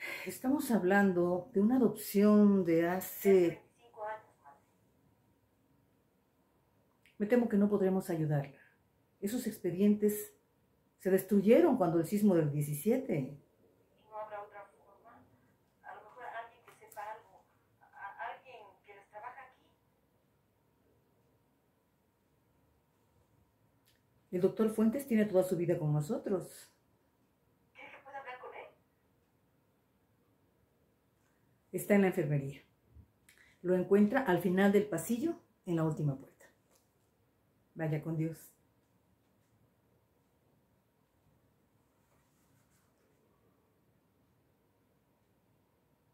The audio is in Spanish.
Estamos hablando de una adopción de hace... Me temo que no podremos ayudarla. Esos expedientes se destruyeron cuando el sismo del 17. ¿Y no habrá otra forma? A lo mejor alguien que sepa algo, alguien que les trabaja aquí. El doctor Fuentes tiene toda su vida con nosotros. ¿Cree que pueda hablar con él? Está en la enfermería. Lo encuentra al final del pasillo, en la última puerta. Vaya con Dios.